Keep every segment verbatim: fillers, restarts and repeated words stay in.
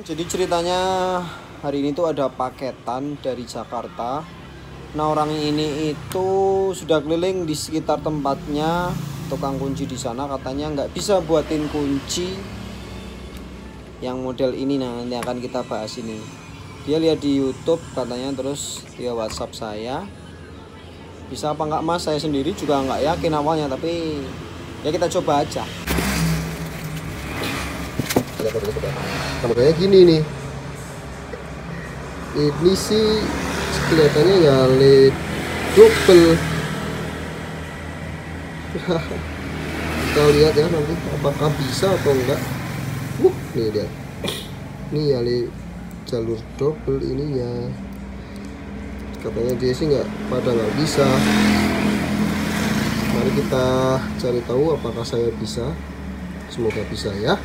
Jadi ceritanya hari ini tuh ada paketan dari Jakarta. Nah, orang ini itu sudah keliling di sekitar tempatnya, tukang kunci di sana, katanya nggak bisa buatin kunci yang model ini. Nah, nanti akan kita bahas ini. Dia lihat di YouTube katanya, terus dia WhatsApp saya. Bisa apa nggak mas? Saya sendiri juga nggak yakin awalnya, tapi ya kita coba aja. Kameranya gini nih, ini sih kelihatannya ya led double. Kita lihat ya nanti apakah bisa atau enggak. Uh, nih dia, ini ya led jalur double ininya. Katanya dia sih nggak pada nggak bisa. Mari kita cari tahu apakah saya bisa. Semoga bisa ya.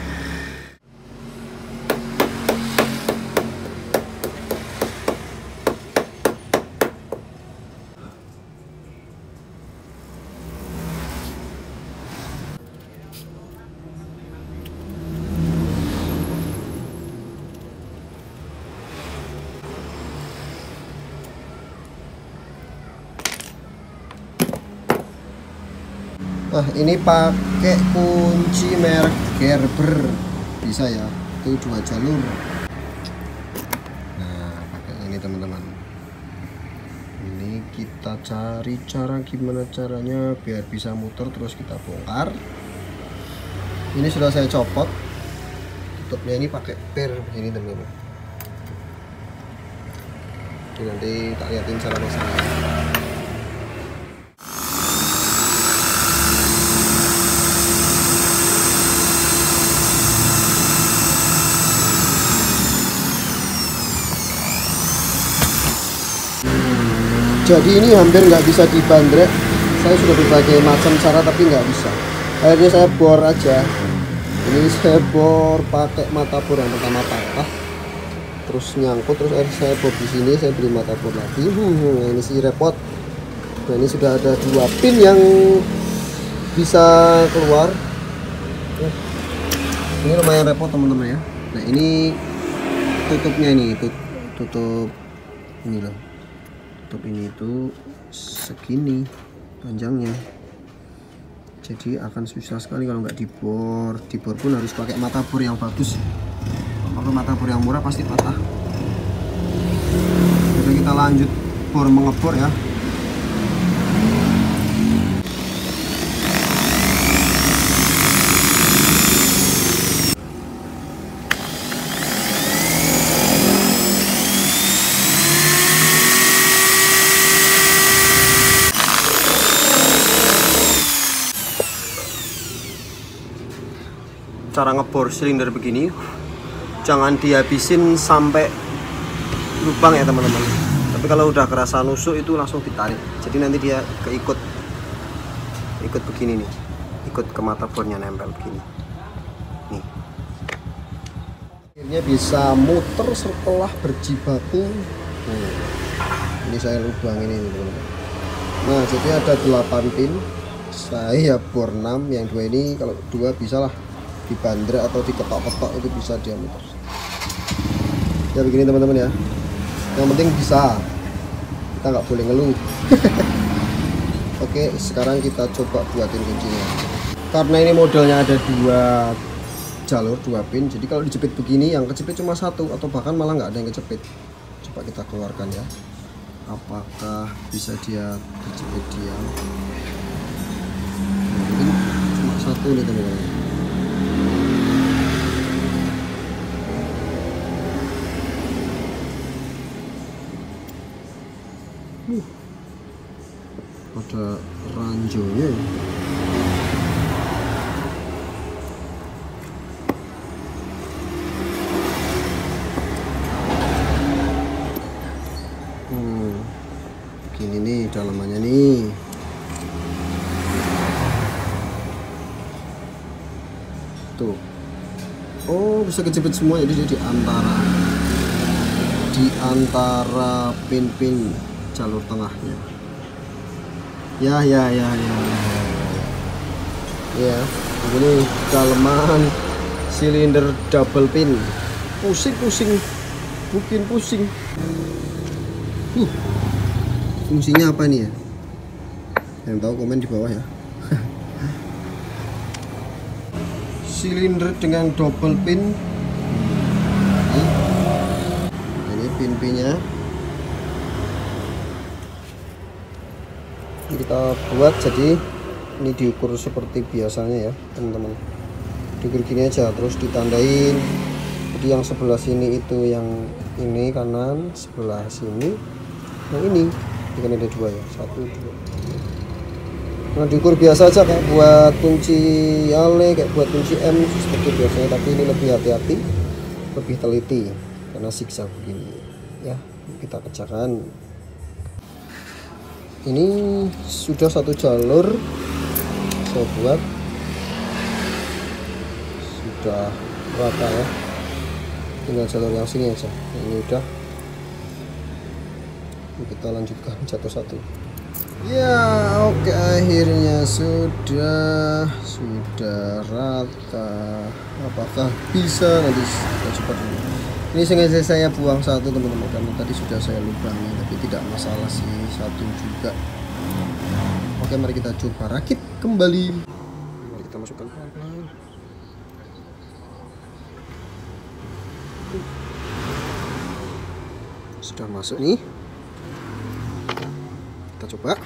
Nah, ini pakai kunci merek Gerber, bisa ya, itu dua jalur. Nah, pakai ini teman-teman. Ini kita cari cara gimana caranya biar bisa muter, terus kita bongkar. Ini sudah saya copot. Tutupnya ini pakai per ini teman-teman. Ini nanti tak lihatin cara masangnya. Jadi ini hampir nggak bisa dibandrek. Saya sudah berbagai macam cara tapi nggak bisa. Akhirnya saya bor aja. Ini saya bor pakai mata bor yang pertama patah, terus nyangkut, terus akhirnya saya bor di sini. Saya beli mata bor lagi. Hmm, ini sih repot. Nah, ini sudah ada dua pin yang bisa keluar. Ini lumayan repot teman-teman ya. Nah, ini tutupnya ini, tut tutup ini loh. Tutup ini itu segini panjangnya, jadi akan susah sekali kalau nggak dibor. Dibor pun harus pakai mata bor yang bagus. Kalau mata bor yang murah pasti patah. Jadi kita lanjut bor mengebor ya. Cara ngebor silinder begini, jangan dihabisin sampai lubang ya teman-teman. Tapi kalau udah kerasa nusuk itu langsung ditarik. Jadi nanti dia keikut ikut begini nih, ikut ke mata bornya, nempel begini. Nih. Akhirnya bisa muter setelah berjibaku. Nah, ini saya lubang ini teman-teman. Nah, jadi ada delapan pin. Saya bor enam, yang dua ini kalau dua bisa lah dibandrek atau diketok-ketok, itu bisa dia muter. Ya begini teman-teman ya, yang penting bisa, kita nggak boleh ngeluh. Oke, sekarang kita coba buatin kuncinya. Karena ini modelnya ada dua jalur, dua pin, jadi kalau dijepit begini yang kejepit cuma satu, atau bahkan malah nggak ada yang kejepit. Coba kita keluarkan ya, apakah bisa dia terjepit diam. Nah, ini cuma satu nih teman-teman. Uh, ada ranjonya ya. Hmm, gini nih dalamannya nih. Tuh. Oh, bisa kejepit semua, jadi di antara di antara pin-pin jalur tengahnya. Ya ya ya ya ya, ini dalaman silinder double pin. pusing-pusing, bikin pusing. Uh, fungsinya apa nih ya? Yang tahu komen di bawah ya. Silinder dengan double pin. Ini, ini pin-pinnya. Ini kita buat jadi ini diukur seperti biasanya ya teman-teman. Diukur gini aja, terus ditandain. Jadi yang sebelah sini itu yang ini kanan, sebelah sini yang ini. Ini kan ada dua ya, satu dua. Nah diukur biasa aja kayak buat kunci ale, kayak buat kunci M seperti biasanya, tapi ini lebih hati-hati, lebih teliti karena zigzag begini ya. Kita kerjakan. Ini sudah satu jalur saya buat, sudah rata ya, tinggal jalur yang sini aja. Ini udah, kita lanjutkan satu satu ya. Oke, akhirnya sudah sudah rata. Apakah bisa? Nanti kita coba dulu. Ini sengaja saya buang satu teman-teman, karena tadi sudah saya lubangi, tapi tidak masalah sih, satu juga. Oke, mari kita coba rakit kembali. Mari kita masukkan pelan-pelan. Sudah masuk nih, kita coba.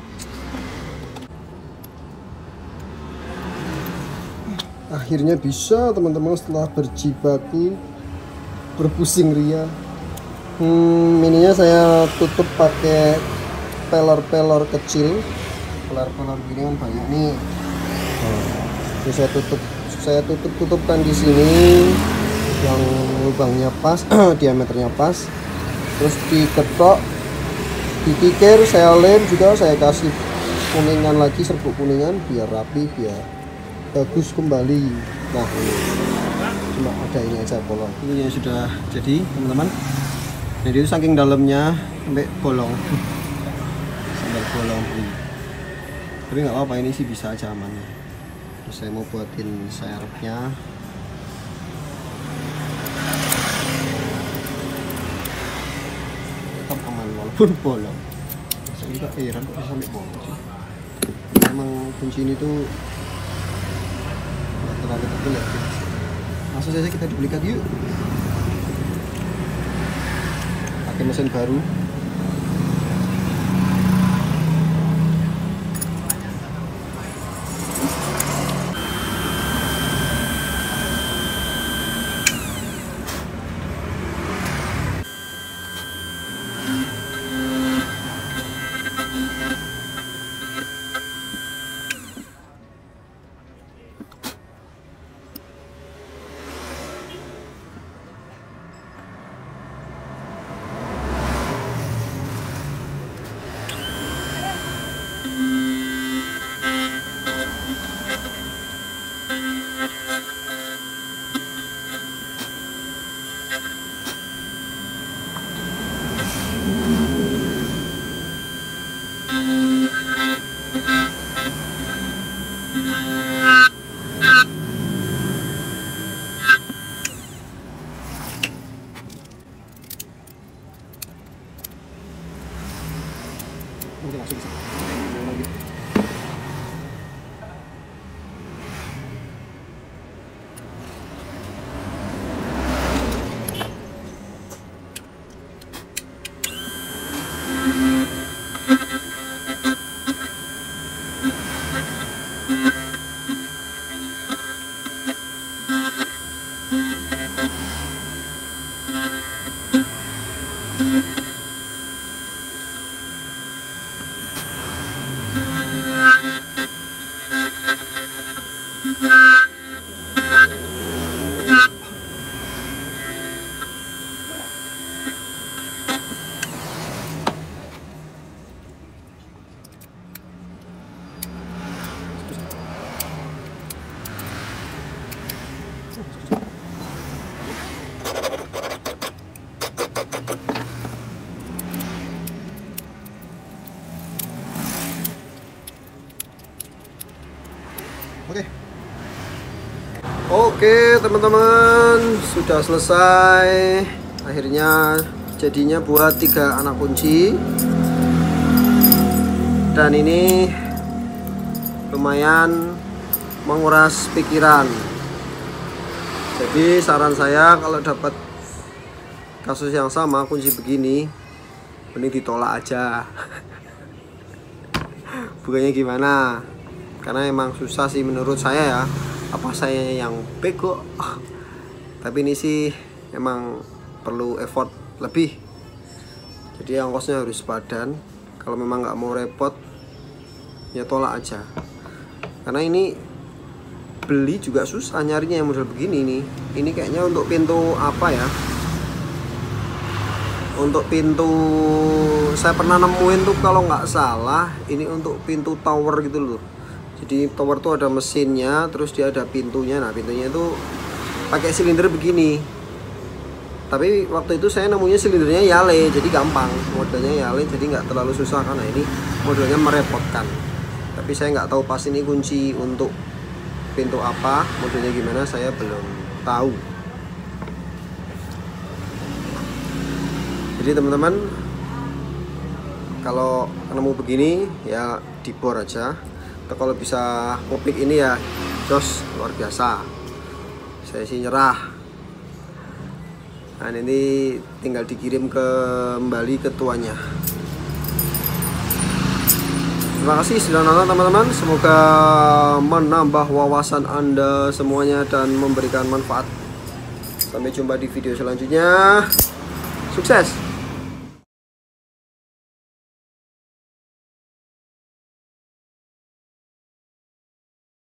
Akhirnya bisa teman-teman, setelah berjibaku berpusing ria. Hmm, ininya saya tutup pakai pelor-pelor kecil. Pelor-pelor gini kan banyak nih. Jadi saya tutup, saya tutup tutupkan di sini yang lubangnya pas, diameternya pas. Terus diketok, dikikir, saya lem juga, saya kasih kuningan lagi, serbuk kuningan biar rapi, biar bagus kembali. Nah ini cuma ada ini aja bolong. Ini yang sudah jadi teman-teman. Jadi itu saking dalamnya sampai bolong, sampai bolong. Tapi nggak apa-apa, ini sih bisa aja aman. Terus saya mau buatin serepnya. Tetap aman walaupun bolong. Saya juga heran kok bisa sampai bolong sih. Emang kunci ini tuh nggak terlalu tebal ya. Langsung saja kita duplikat yuk. Pakai mesin baru. Mungkin langsung bisa. Oke. Oke teman-teman, sudah selesai. Akhirnya jadinya buat tiga anak kunci. Dan ini lumayan menguras pikiran. Jadi saran saya kalau dapat kasus yang sama kunci begini, mending ditolak aja. Bukannya gimana? Karena emang susah sih menurut saya ya. Apa saya yang bego? Tapi ini sih emang perlu effort lebih. Jadi ongkosnya harus padan. Kalau memang nggak mau repot, ya tolak aja. Karena ini beli juga susah nyarinya yang model begini nih. Ini kayaknya untuk pintu apa ya? Untuk pintu saya pernah nemuin tuh kalau nggak salah ini untuk pintu tower gitu loh. Jadi tower tuh ada mesinnya, terus dia ada pintunya. Nah pintunya itu pakai silinder begini. Tapi waktu itu saya nemunya silindernya Yale, jadi gampang. Modelnya Yale, jadi nggak terlalu susah. Karena ini modelnya merepotkan. Tapi saya nggak tahu pas ini kunci untuk pintu apa, modelnya gimana saya belum tahu. Jadi teman-teman, kalau nemu begini ya dibor aja. Atau kalau bisa ngopik ini ya jos, luar biasa. Saya sih nyerah. Nah ini tinggal dikirim ke kembali ke tuannya. Terima kasih sudah nonton teman-teman. Semoga menambah wawasan Anda semuanya dan memberikan manfaat. Sampai jumpa di video selanjutnya. Sukses.